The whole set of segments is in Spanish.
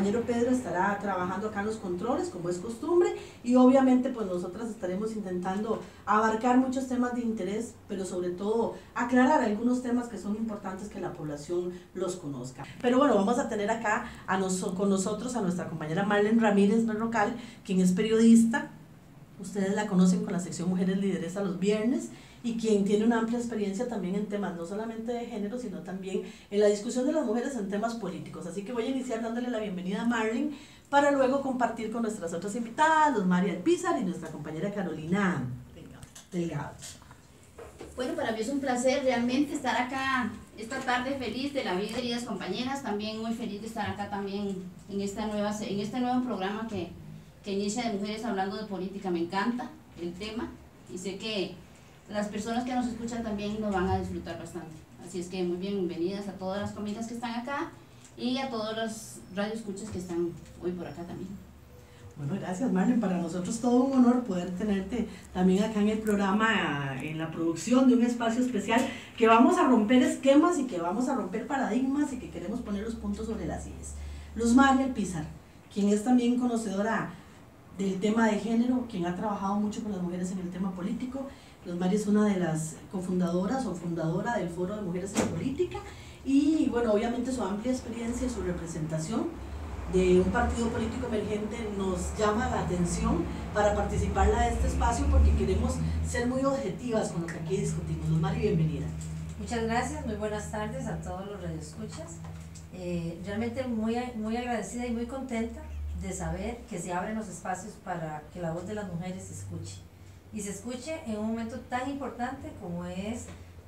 compañero Pedro estará trabajando acá en los controles, como es costumbre, y obviamente pues nosotras estaremos intentando abarcar muchos temas de interés, pero sobre todo aclarar algunos temas que son importantes que la población los conozca. Pero bueno, vamos a tener acá con nosotros a nuestra compañera Marlene Ramírez Berrocal, quien es periodista. Ustedes la conocen con la sección Mujeres Lideresas los viernes, y quien tiene una amplia experiencia también en temas no solamente de género, sino también en la discusión de las mujeres en temas políticos. Así que voy a iniciar dándole la bienvenida a Marlene para luego compartir con nuestras otras invitadas, Luz María Alpizar y nuestra compañera Carolina Delgado. Bueno, para mí es un placer realmente estar acá esta tarde, feliz de la vida, queridas compañeras, también muy feliz de estar acá también en este nuevo programa que inicia de Mujeres Hablando de Política. Me encanta el tema y sé que las personas que nos escuchan también lo van a disfrutar bastante. Así es que muy bienvenidas a todas las comidas que están acá y a todos los radioescuchas que están hoy por acá también. Bueno, gracias Marlene, para nosotros todo un honor poder tenerte también acá en el programa, en la producción de un espacio especial que vamos a romper esquemas y que vamos a romper paradigmas y que queremos poner los puntos sobre las IES. Luz María Alpizar, quien es también conocedora del tema de género, quien ha trabajado mucho con las mujeres en el tema político. Luz María es una de las cofundadoras o fundadora del Foro de Mujeres en Política y bueno, obviamente su amplia experiencia y su representación de un partido político emergente nos llama la atención para participar de este espacio porque queremos ser muy objetivas con lo que aquí discutimos. Luz María, bienvenida. Muchas gracias, muy buenas tardes a todos los radioescuchas. Realmente muy agradecida y muy contenta de saber que se abren los espacios para que la voz de las mujeres se escuche. Y se escuche en un momento tan importante como es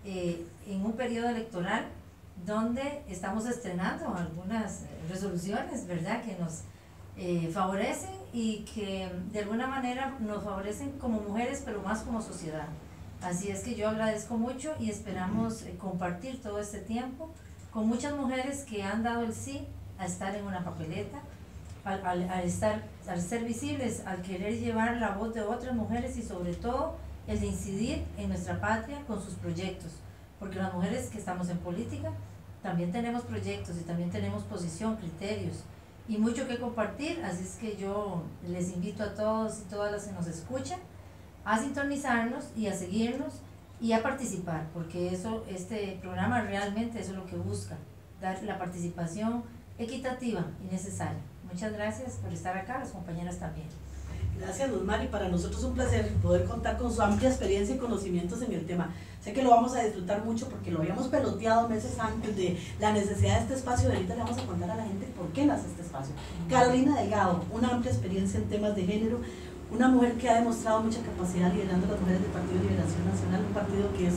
en un periodo electoral donde estamos estrenando algunas resoluciones, ¿verdad?, que nos favorecen y que de alguna manera nos favorecen como mujeres, pero más como sociedad. Así es que yo agradezco mucho y esperamos compartir todo este tiempo con muchas mujeres que han dado el sí a estar en una papeleta, al ser visibles, al querer llevar la voz de otras mujeres y sobre todo el de incidir en nuestra patria con sus proyectos, porque las mujeres que estamos en política también tenemos proyectos y también tenemos posición, criterios y mucho que compartir. Así es que yo les invito a todos y todas las que nos escuchan a sintonizarnos y a seguirnos y a participar, porque este programa realmente eso es lo que busca, dar la participación equitativa y necesaria. Muchas gracias por estar acá, las compañeras también. Gracias Luz Mari, para nosotros es un placer poder contar con su amplia experiencia y conocimientos en el tema. Sé que lo vamos a disfrutar mucho porque lo habíamos peloteado meses antes de la necesidad de este espacio y ahorita le vamos a contar a la gente por qué nace este espacio. Carolina Delgado, una amplia experiencia en temas de género, una mujer que ha demostrado mucha capacidad liderando a las mujeres del Partido de Liberación Nacional, un partido que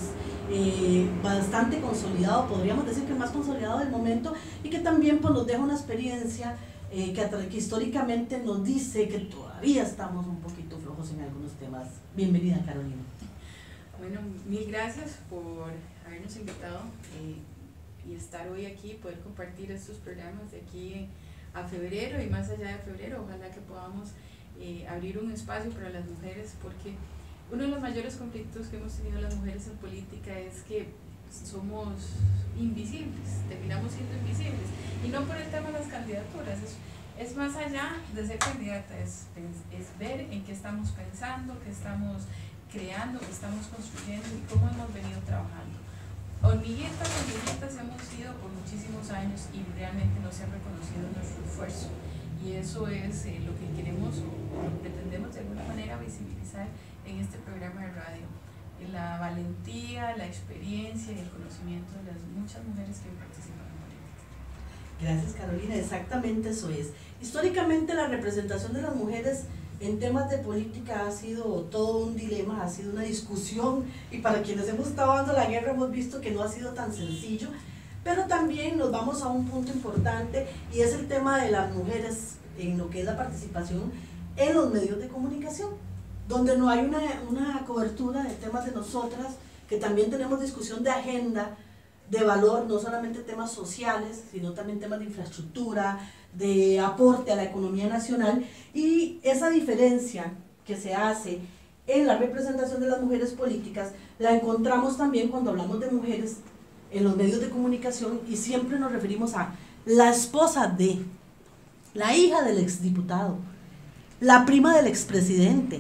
es bastante consolidado, podríamos decir que el más consolidado del momento y que también pues, nos deja una experiencia que históricamente nos dice que todavía estamos un poquito flojos en algunos temas. Bienvenida Carolina. Bueno, mil gracias por habernos invitado y estar hoy aquí, poder compartir estos programas de aquí a febrero y más allá de febrero. Ojalá que podamos abrir un espacio para las mujeres, porque uno de los mayores conflictos que hemos tenido las mujeres en política es que somos invisibles, terminamos siendo invisibles, y no por el tema de las candidaturas, es más allá de ser candidata, es ver en qué estamos pensando, qué estamos creando, qué estamos construyendo y cómo hemos venido trabajando. Hormiguitas hemos sido por muchísimos años y realmente no se ha reconocido nuestro esfuerzo, y eso es lo que queremos o pretendemos de alguna manera visibilizar en este programa de radio. La valentía, la experiencia y el conocimiento de las muchas mujeres que participan en política. Gracias Carolina, exactamente eso es. Históricamente la representación de las mujeres en temas de política ha sido todo un dilema, ha sido una discusión, y para quienes hemos estado dando la guerra hemos visto que no ha sido tan sencillo, pero también nos vamos a un punto importante y es el tema de las mujeres en lo que es la participación en los medios de comunicación, donde no hay una cobertura de temas de nosotras, que también tenemos discusión de agenda, de valor, no solamente temas sociales, sino también temas de infraestructura, de aporte a la economía nacional, y esa diferencia que se hace en la representación de las mujeres políticas, la encontramos también cuando hablamos de mujeres en los medios de comunicación, y siempre nos referimos a la esposa de, la hija del exdiputado, la prima del expresidente,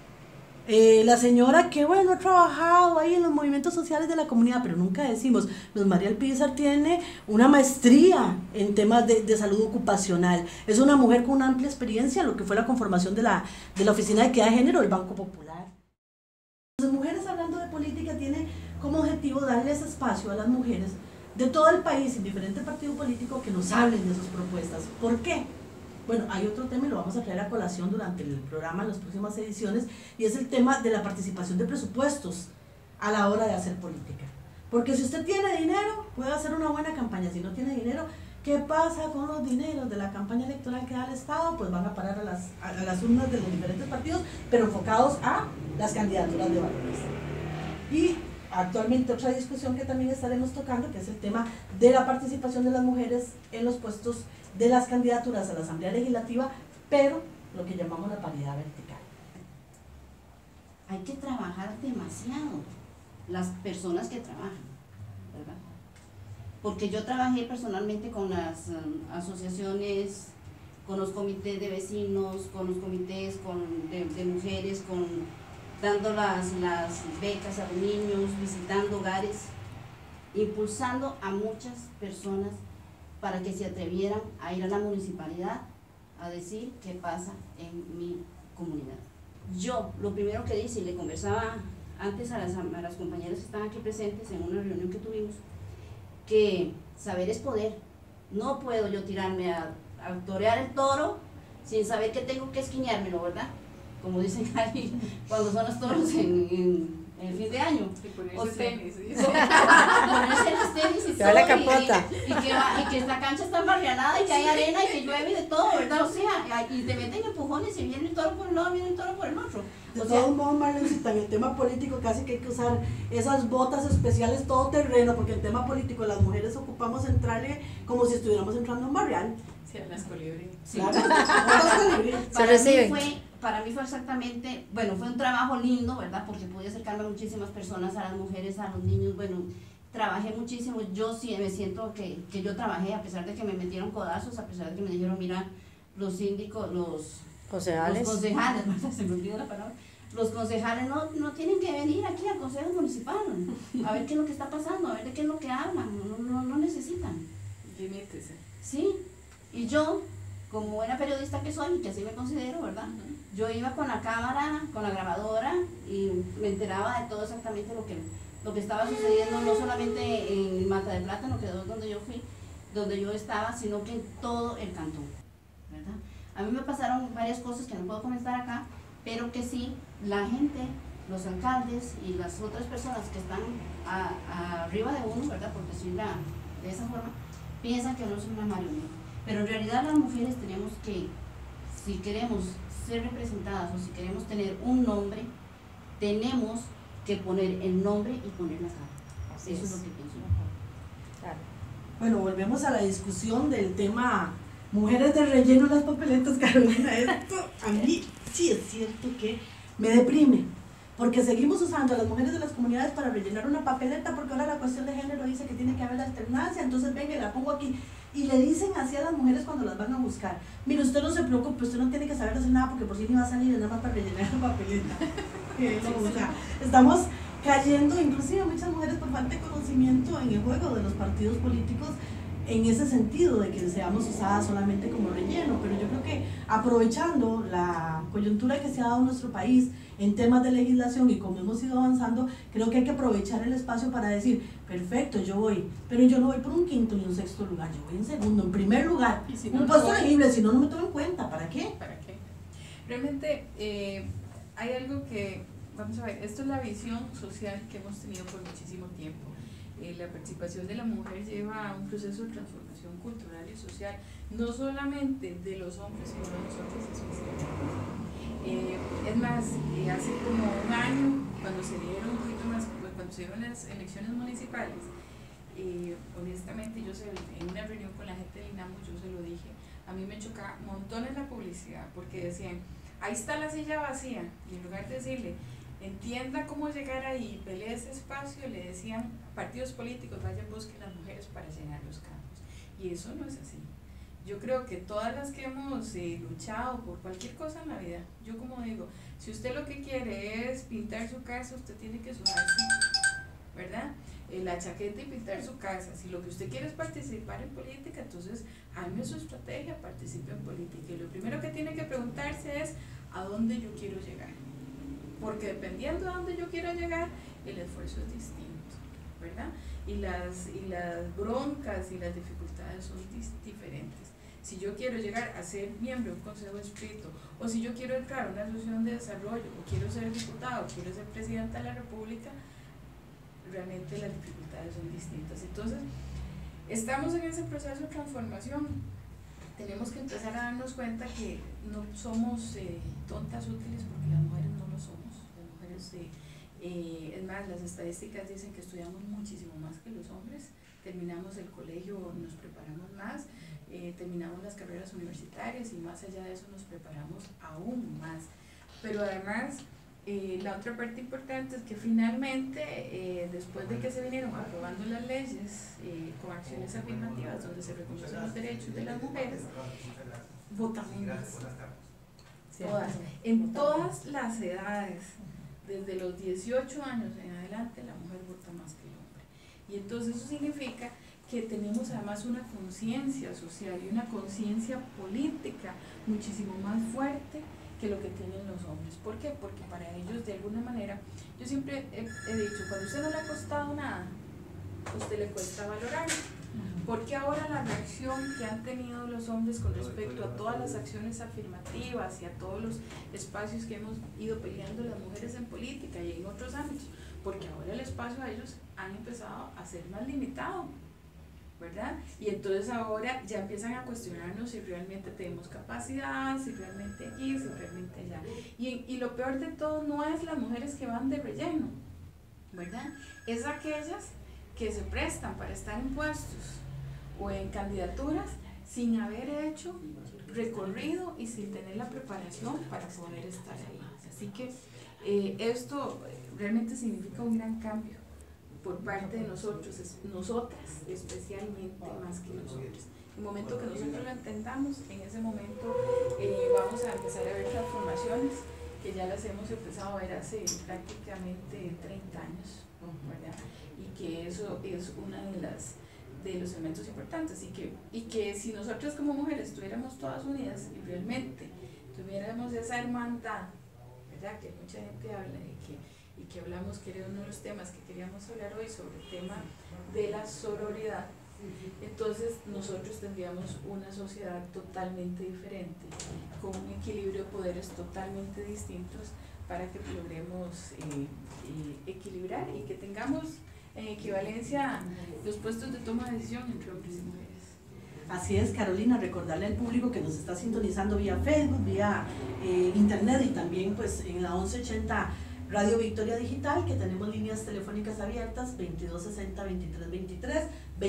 la señora que, bueno, ha trabajado ahí en los movimientos sociales de la comunidad, pero nunca decimos, Luz María Alpizar tiene una maestría en temas de salud ocupacional, es una mujer con una amplia experiencia en lo que fue la conformación de la Oficina de Equidad de Género del Banco Popular. Las mujeres, hablando de política, tiene como objetivo darles espacio a las mujeres de todo el país, en diferentes partidos políticos, que nos hablen de sus propuestas. ¿Por qué? Bueno, hay otro tema y lo vamos a traer a colación durante el programa en las próximas ediciones, y es el tema de la participación de presupuestos a la hora de hacer política. Porque si usted tiene dinero, puede hacer una buena campaña. Si no tiene dinero, ¿qué pasa con los dineros de la campaña electoral que da el Estado? Pues van a parar a las urnas de los diferentes partidos, pero enfocados a las candidaturas de varones. Y actualmente otra discusión que también estaremos tocando, que es el tema de la participación de las mujeres en los puestos de las candidaturas a la Asamblea Legislativa, pero lo que llamamos la paridad vertical. Hay que trabajar demasiado, las personas que trabajan, ¿verdad? Porque yo trabajé personalmente con las asociaciones, con los comités de vecinos, con los comités de mujeres, dando las becas a los niños, visitando hogares, impulsando a muchas personas para que se atrevieran a ir a la municipalidad a decir qué pasa en mi comunidad. Yo lo primero que hice, y le conversaba antes a las compañeras que están aquí presentes en una reunión que tuvimos, que saber es poder. No puedo yo tirarme a torear el toro sin saber que tengo que esquiñármelo, ¿verdad? Como dicen ahí, cuando son los toros en el fin de año. Y ponerse tenis. ¿Sí? Ponerse los tenis y todo. La capota. Y que esta cancha está embarrianada y que hay arena y que llueve y de todo, ¿verdad? O sea, y te meten empujones y viene el toro por un lado, viene el toro por el otro. De todos modos, Marlencita, en el tema político casi que hay que usar esas botas especiales todo terreno, porque en tema político las mujeres ocupamos entrarle como si estuviéramos entrando a un barrial. Sí, a las colibrí. Sí. Claro, botas colibrí. Para mí fue exactamente, bueno, fue un trabajo lindo, ¿verdad? Porque pude acercarme a muchísimas personas, a las mujeres, a los niños, bueno, trabajé muchísimo. Yo sí me siento que yo trabajé, a pesar de que me metieron codazos, a pesar de que me dijeron, mira, los síndicos, los concejales, ¿verdad? Se me olvidó la palabra. Los concejales no tienen que venir aquí al consejo municipal a ver qué es lo que está pasando, a ver de qué es lo que hablan, no necesitan. Limítese. Sí, y yo, como buena periodista que soy, y que así me considero, ¿verdad? Yo iba con la cámara, con la grabadora, y me enteraba de todo exactamente lo que estaba sucediendo, no solamente en Mata de Plátano, que es donde yo fui, donde yo estaba, sino que en todo el cantón, ¿verdad? A mí me pasaron varias cosas que no puedo comentar acá, pero que sí, la gente, los alcaldes y las otras personas que están arriba de uno, ¿verdad? Por decirlo de esa forma, piensan que uno es una marioneta. Pero en realidad las mujeres tenemos que, si queremos ser representadas o si queremos tener un nombre, tenemos que poner el nombre y poner la cara. Eso es lo que pienso. Claro. Bueno, volvemos a la discusión del tema mujeres de relleno en las papeletas, Carolina. Esto a mí sí es cierto que me deprime, porque seguimos usando a las mujeres de las comunidades para rellenar una papeleta, porque ahora la cuestión de género dice que tiene que haber alternancia, entonces venga y la pongo aquí. Y le dicen así a las mujeres cuando las van a buscar: mire, usted no se preocupe, usted no tiene que saber hacer nada porque por si no va a salir, nada más para rellenar la papeleta. O sea, estamos cayendo, inclusive muchas mujeres, por falta de conocimiento en el juego de los partidos políticos, en ese sentido de que seamos usadas solamente como relleno. Pero yo creo que aprovechando la coyuntura que se ha dado en nuestro país en temas de legislación y como hemos ido avanzando, creo que hay que aprovechar el espacio para decir: perfecto, yo voy, pero yo no voy por un quinto ni un sexto lugar, yo voy en segundo, en primer lugar, Si no, un puesto elegible, si no, no me tomo en cuenta. ¿Para qué? ¿Para qué? Realmente hay algo que, vamos a ver, esto es la visión social que hemos tenido por muchísimo tiempo. La participación de la mujer lleva a un proceso de transformación cultural y social, no solamente de los hombres, sino de nosotros especialmente. Es más, hace como un año, cuando se dieron un poquito más, cuando se dieron las elecciones municipales, honestamente yo en una reunión con la gente del INAMU, yo se lo dije, a mí me chocaba montones la publicidad, porque decían, ahí está la silla vacía, y en lugar de decirle, entienda cómo llegar ahí, pelee ese espacio, le decían partidos políticos, vayan, busquen las mujeres para llenar los campos. Y eso no es así. Yo creo que todas las que hemos luchado por cualquier cosa en la vida, yo como digo, si usted lo que quiere es pintar su casa, usted tiene que sudarse, ¿verdad? La chaqueta y pintar su casa. Si lo que usted quiere es participar en política, entonces arme su estrategia, participe en política. Y lo primero que tiene que preguntarse es ¿a dónde yo quiero llegar? Porque dependiendo de dónde yo quiero llegar, el esfuerzo es distinto, ¿verdad? Y las broncas y las dificultades son diferentes. Si yo quiero llegar a ser miembro de un consejo de distrito, o si yo quiero entrar a una asociación de desarrollo, o quiero ser diputado, o quiero ser presidenta de la república, realmente las dificultades son distintas. Entonces, estamos en ese proceso de transformación. Tenemos que empezar a darnos cuenta que no somos tontas útiles, porque las mujeres no lo somos. Las mujeres, es más, las estadísticas dicen que estudiamos muchísimo más que los hombres. Terminamos el colegio, nos preparamos más, terminamos las carreras universitarias y más allá de eso nos preparamos aún más. Pero además, la otra parte importante es que finalmente, después de que se vinieron aprobando las leyes con acciones afirmativas donde se reconocen los derechos de las mujeres, votamos más. Todas, en todas las edades, desde los 18 años en adelante, la mujer vota más que el hombre. Y entonces eso significa que tenemos además una conciencia social y una conciencia política muchísimo más fuerte que lo que tienen los hombres. ¿Por qué? Porque para ellos, de alguna manera, yo siempre he dicho, cuando a usted no le ha costado nada, a usted le cuesta valorarlo. Porque ahora la reacción que han tenido los hombres con respecto a todas las acciones afirmativas y a todos los espacios que hemos ido peleando las mujeres en política y en otros ámbitos, porque ahora el espacio a ellos han empezado a ser más limitado, ¿verdad? Y entonces ahora ya empiezan a cuestionarnos si realmente tenemos capacidad, si realmente aquí, si realmente allá. Y lo peor de todo no es las mujeres que van de relleno, ¿verdad? Es aquellas que se prestan para estar en puestos o en candidaturas sin haber hecho recorrido y sin tener la preparación para poder estar ahí. Así que esto realmente significa un gran cambio por parte de nosotros, nosotras especialmente más que los hombres. En el momento que nosotros lo entendamos, en ese momento vamos a empezar a ver transformaciones que ya las hemos empezado a ver hace prácticamente 30 años, ¿verdad? Y que eso es uno de los elementos importantes, y que si nosotros como mujeres estuviéramos todas unidas y realmente tuviéramos esa hermandad, ¿verdad? Que mucha gente habla y que hablamos, que era uno de los temas que queríamos hablar hoy, sobre el tema de la sororidad, entonces nosotros tendríamos una sociedad totalmente diferente, con un equilibrio de poderes totalmente distintos, para que logremos equilibrar y que tengamos en equivalencia los puestos de toma de decisión entre hombres y mujeres. Así es, Carolina, recordarle al público que nos está sintonizando vía Facebook, vía internet y también pues en la 1180 Radio Victoria Digital, que tenemos líneas telefónicas abiertas 2260-2323,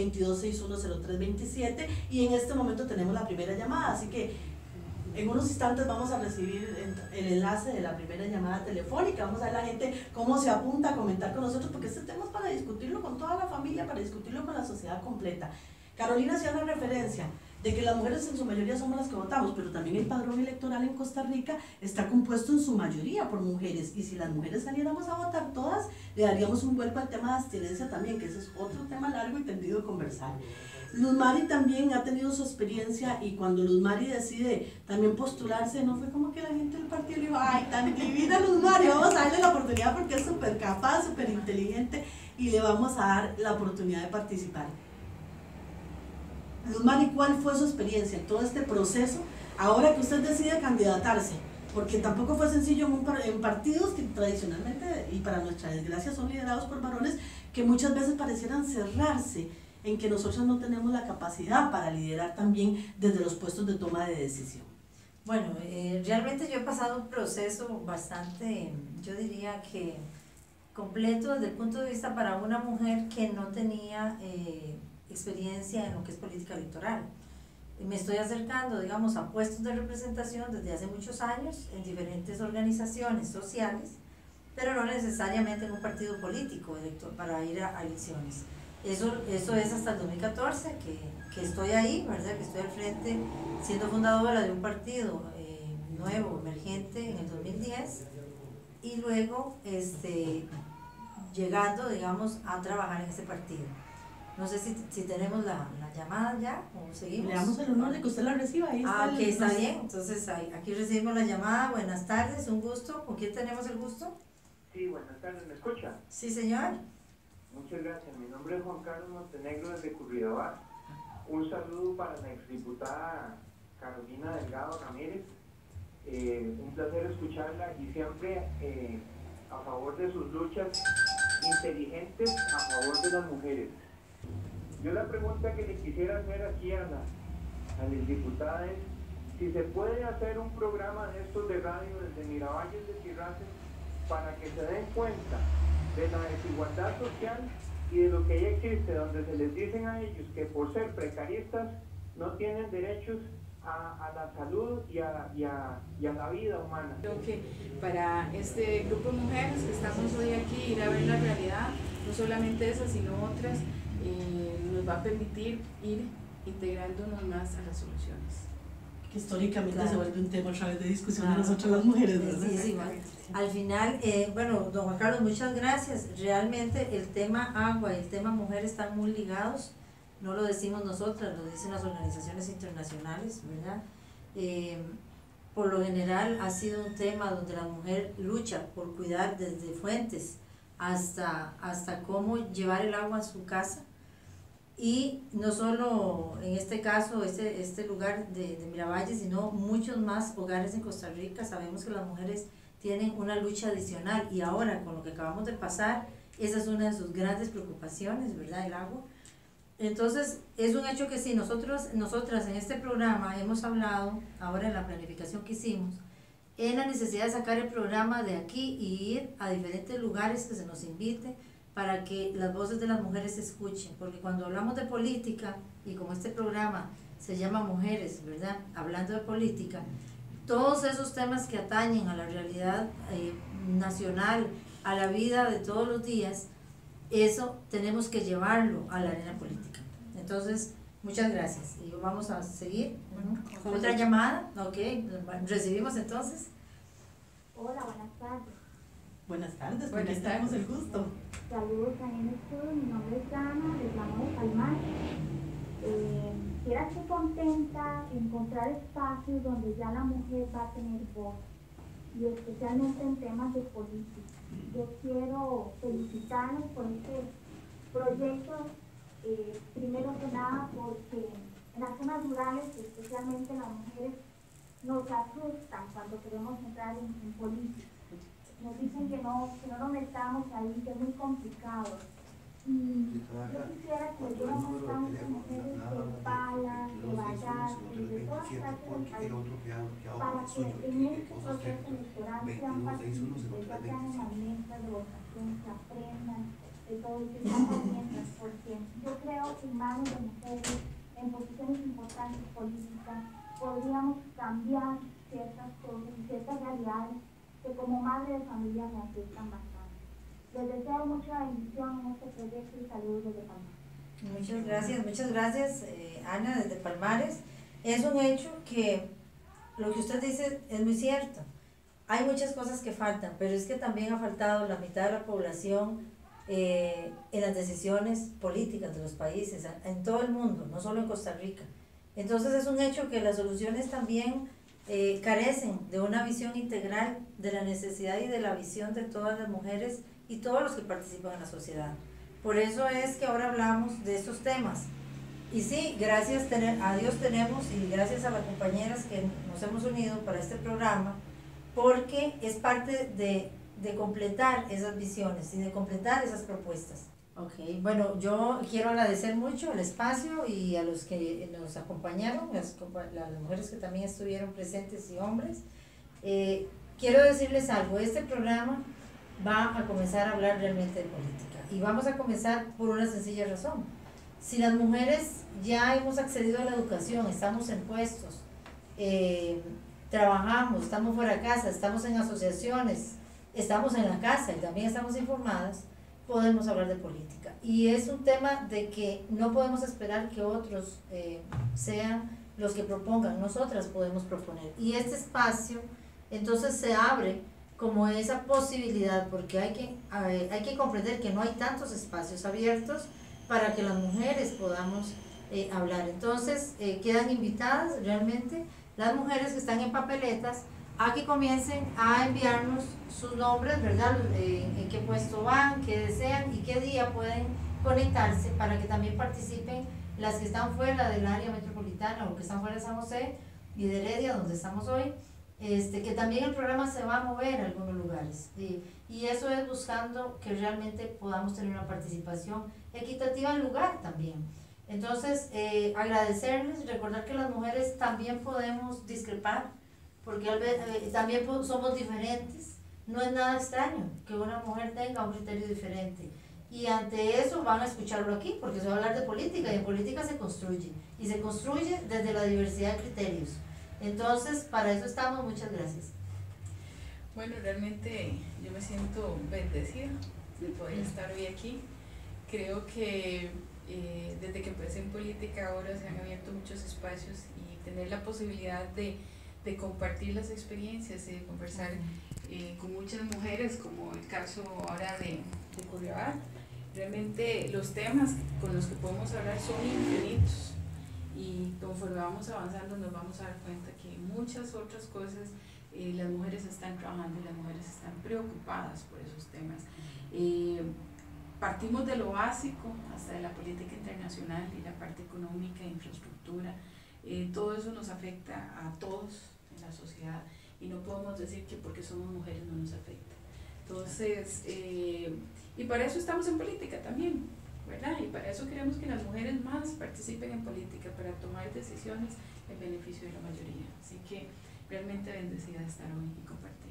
2261-0327, y en este momento tenemos la primera llamada, así que en unos instantes vamos a recibir el enlace de la primera llamada telefónica. Vamos a ver la gente cómo se apunta a comentar con nosotros, porque este tema es para discutirlo con toda la familia, para discutirlo con la sociedad completa. Carolina hacía una referencia de que las mujeres en su mayoría somos las que votamos, pero también el padrón electoral en Costa Rica está compuesto en su mayoría por mujeres, y si las mujeres saliéramos a votar todas, le daríamos un vuelco al tema de abstinencia también, que ese es otro tema largo y tendido de conversar. Luz Mari también ha tenido su experiencia, y cuando Luz Mari decide también postularse, no fue como que la gente del partido le dijo, ay, tan divina Luz Mari, vamos a darle la oportunidad porque es súper capaz, súper inteligente, y le vamos a dar la oportunidad de participar. Luz Mari, ¿cuál fue su experiencia en todo este proceso ahora que usted decide candidatarse? Porque tampoco fue sencillo en partidos que tradicionalmente, y para nuestra desgracia, son liderados por varones, que muchas veces parecieran cerrarse en que nosotros no tenemos la capacidad para liderar también desde los puestos de toma de decisión. Bueno, realmente yo he pasado un proceso bastante, yo diría que completo desde el punto de vista para una mujer que no tenía experiencia en lo que es política electoral. Me estoy acercando, digamos, a puestos de representación desde hace muchos años en diferentes organizaciones sociales, pero no necesariamente en un partido político para ir a elecciones. Eso es hasta el 2014 que estoy ahí, ¿verdad? Que estoy al frente, siendo fundadora de un partido nuevo, emergente, en el 2010, y luego llegando, digamos, a trabajar en ese partido. No sé si tenemos la llamada ya o seguimos. Le damos el honor de que usted la reciba. Ahí está. Ok, está bien. Entonces aquí recibimos la llamada. Buenas tardes, un gusto. ¿Con quién tenemos el gusto? Sí, buenas tardes, ¿me escucha? Sí, señor. Muchas gracias. Mi nombre es Juan Carlos Montenegro desde Curridabat. Un saludo para la exdiputada Carolina Delgado Ramírez. Un placer escucharla y siempre a favor de sus luchas inteligentes a favor de las mujeres. Yo la pregunta que le quisiera hacer aquí a la diputada es si se puede hacer un programa de estos de radio desde Miravalles de Chirraces para que se den cuenta de la desigualdad social y de lo que ya existe, donde se les dicen a ellos que por ser precaristas no tienen derechos a la salud y a la vida humana. Creo que para este grupo de mujeres que estamos hoy aquí, ir a ver la realidad, no solamente esa, sino otras, nos va a permitir ir integrándonos más a las soluciones. Que históricamente claro, se vuelve un tema a través de discusión claro, de nosotras las mujeres, ¿verdad? Sí, sí, al final, bueno, don Juan Carlos, muchas gracias. Realmente el tema agua y el tema mujer están muy ligados. No lo decimos nosotras, lo dicen las organizaciones internacionales, ¿verdad? Por lo general ha sido un tema donde la mujer lucha por cuidar desde fuentes hasta cómo llevar el agua a su casa. Y no solo en este caso, este lugar de Miravalles, sino muchos más hogares en Costa Rica. Sabemos que las mujeres tienen una lucha adicional y ahora con lo que acabamos de pasar, esa es una de sus grandes preocupaciones, ¿verdad? El agua. Entonces, es un hecho que sí, nosotras en este programa hemos hablado, ahora en la planificación que hicimos, en la necesidad de sacar el programa de aquí y ir a diferentes lugares que se nos invite para que las voces de las mujeres se escuchen, porque cuando hablamos de política, y como este programa se llama Mujeres, ¿verdad? Hablando de política, todos esos temas que atañen a la realidad nacional, a la vida de todos los días, eso tenemos que llevarlo a la arena política. Entonces, muchas gracias. Y vamos a seguir. ¿Otra llamada? Ok, recibimos entonces. Hola, buenas tardes. Buenas tardes, Buenas aquí tenemos tardes. el gusto. Saludos a en el estudio, mi nombre es Ana, les llamo de Palmar. Quiero estar contenta en encontrar espacios donde ya la mujer va a tener voz, y especialmente en temas de política. Yo quiero felicitarlos por este proyecto, primero que nada porque en las zonas rurales, especialmente las mujeres, nos asustan cuando queremos entrar en política. Nos dicen que no nos metamos ahí, que es muy complicado. Y yo quisiera que hubiéramos tantas mujeres de Pala, de Vallarta, de todas partes del país, para que en este proceso electoral sean partícipes, ya sean en las mesas de votación, que aprendan de todo y que sean herramientas, porque yo creo que en manos de mujeres, en posiciones importantes políticas, podríamos cambiar ciertas cosas y ciertas realidades que como madre de familia me afectan bastante. Les deseo mucha bendición en este proyecto y saludos desde Palmares. Muchas gracias Ana desde Palmares. Es un hecho que lo que usted dice es muy cierto. Hay muchas cosas que faltan, pero es que también ha faltado la mitad de la población en las decisiones políticas de los países, en todo el mundo, no solo en Costa Rica. Entonces es un hecho que las soluciones también carecen de una visión integral de la necesidad y de la visión de todas las mujeres y todos los que participan en la sociedad. Por eso es que ahora hablamos de estos temas. Y sí, gracias a Dios tenemos, y gracias a las compañeras que nos hemos unido para este programa, porque es parte de completar esas visiones y de completar esas propuestas. Ok, bueno, yo quiero agradecer mucho el espacio y a los que nos acompañaron, las mujeres que también estuvieron presentes y hombres. Quiero decirles algo, este programa va a comenzar a hablar realmente de política y vamos a comenzar por una sencilla razón. Si las mujeres ya hemos accedido a la educación, estamos en puestos, trabajamos, estamos fuera de casa, estamos en asociaciones, estamos en la casa y también estamos informadas, podemos hablar de política. Y es un tema de que no podemos esperar que otros sean los que propongan, nosotras podemos proponer. Y este espacio entonces se abre como esa posibilidad, porque hay que comprender que no hay tantos espacios abiertos para que las mujeres podamos hablar. Entonces quedan invitadas realmente las mujeres que están en papeletas a que comiencen a enviarnos sus nombres, ¿verdad? En qué puesto van, qué desean y qué día pueden conectarse para que también participen las que están fuera del área metropolitana o que están fuera de San José y de Heredia, donde estamos hoy, que también el programa se va a mover a algunos lugares. Y eso es buscando que realmente podamos tener una participación equitativa en lugar también. Entonces, agradecerles, recordar que las mujeres también podemos discrepar, porque también somos diferentes. No es nada extraño que una mujer tenga un criterio diferente. Y ante eso van a escucharlo aquí, porque se va a hablar de política, y en política se construye. Y se construye desde la diversidad de criterios. Entonces, para eso estamos. Muchas gracias. Bueno, realmente yo me siento bendecida de poder estar hoy aquí. Creo que desde que empecé en política ahora se han abierto muchos espacios y tener la posibilidad de compartir las experiencias y de conversar con muchas mujeres, como el caso ahora de Curridabat. Realmente los temas con los que podemos hablar son infinitos y conforme vamos avanzando nos vamos a dar cuenta que muchas otras cosas las mujeres están trabajando y las mujeres están preocupadas por esos temas. Partimos de lo básico hasta de la política internacional y la parte económica, infraestructura. Todo eso nos afecta a todos en la sociedad y no podemos decir que porque somos mujeres no nos afecta. Entonces, y para eso estamos en política también, ¿verdad? Y para eso queremos que las mujeres más participen en política, para tomar decisiones en beneficio de la mayoría. Así que realmente bendecida de estar hoy y compartir.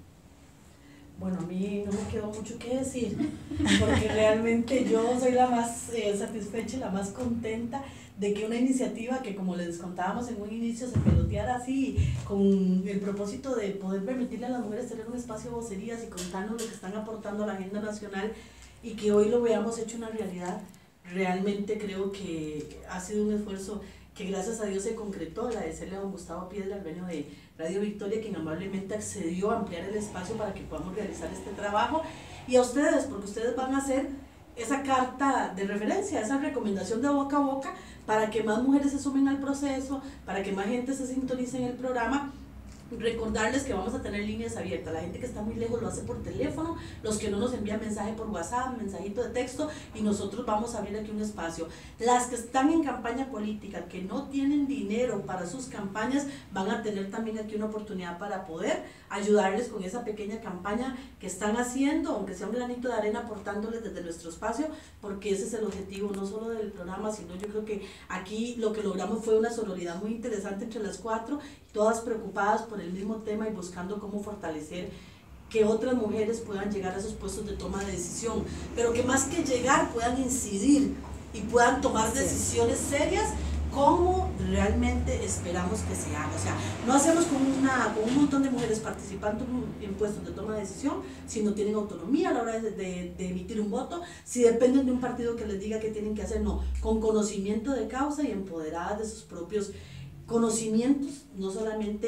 Bueno, a mí no me quedó mucho que decir, porque realmente yo soy la más satisfecha y la más contenta de que una iniciativa que, como les contábamos en un inicio, se peloteara así, con el propósito de poder permitirle a las mujeres tener un espacio de vocerías y contarnos lo que están aportando a la agenda nacional, y que hoy lo veamos hecho una realidad. Realmente creo que ha sido un esfuerzo que gracias a Dios se concretó. Agradecerle a don Gustavo Piedra, al dueño de Radio Victoria, quien amablemente accedió a ampliar el espacio para que podamos realizar este trabajo, y a ustedes, porque ustedes van a hacer esa carta de referencia, esa recomendación de boca a boca, para que más mujeres se sumen al proceso, para que más gente se sintonice en el programa. Recordarles que vamos a tener líneas abiertas. La gente que está muy lejos lo hace por teléfono, los que no nos envían mensaje por WhatsApp, mensajito de texto, y nosotros vamos a abrir aquí un espacio. Las que están en campaña política, que no tienen dinero para sus campañas, van a tener también aquí una oportunidad para poder ayudarles con esa pequeña campaña que están haciendo, aunque sea un granito de arena, aportándoles desde nuestro espacio, porque ese es el objetivo no solo del programa, sino yo creo que aquí lo que logramos fue una sororidad muy interesante entre las cuatro, todas preocupadas por el mismo tema y buscando cómo fortalecer que otras mujeres puedan llegar a esos puestos de toma de decisión, pero que más que llegar puedan incidir y puedan tomar decisiones serias como realmente esperamos que se haga. O sea, no hacemos con un montón de mujeres participando en puestos de toma de decisión si no tienen autonomía a la hora de emitir un voto, si dependen de un partido que les diga qué tienen que hacer. No, con conocimiento de causa y empoderadas de sus propios conocimientos, no solamente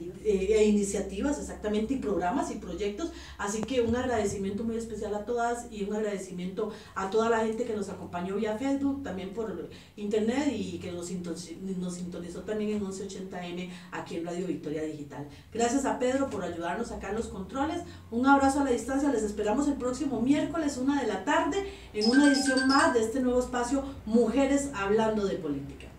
iniciativas, exactamente, y programas y proyectos. Así que un agradecimiento muy especial a todas, y un agradecimiento a toda la gente que nos acompañó vía Facebook, también por internet, y que nos sintonizó también en 1180M aquí en Radio Victoria Digital. Gracias a Pedro por ayudarnos acá en los controles. Un abrazo a la distancia. Les esperamos el próximo miércoles 1 de la tarde en una edición más de este nuevo espacio Mujeres Hablando de Política.